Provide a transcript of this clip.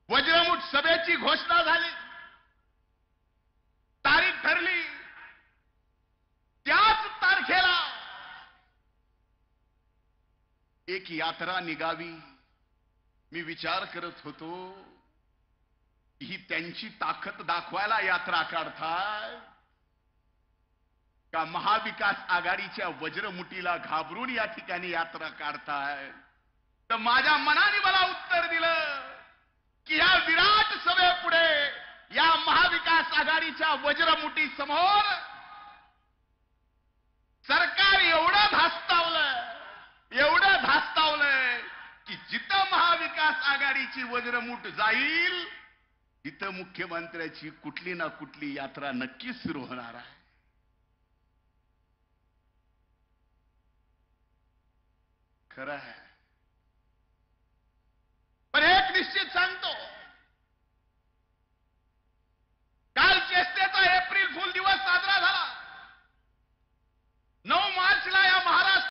वज्रमुठ सभेची घोषणा झाली, तारीख ठरली. त्याच तारखेला एक यात्रा निघावी. मी विचार करत होतो, ही त्यांची ताकद दाखवायला यात्रा काढतात का महाविकास आघाडीच्या वज्रमुठीला घाबरून या ठिकाणी यात्रा काढताय? तर माझ्या मनाने मला उत्तर दिलं की या विराट सभेपुढे, या महाविकास आघाडीच्या वज्रमुठी समोर सरकार एवढं धास्तावलंय की जिथं महाविकास आघाडीची वज्रमुठ जाईल तिथं मुख्यमंत्र्याची कुठली ना कुठली यात्रा नक्कीच सुरू होणार आहे. खरं आहे. पण एक निश्चित सांगतो,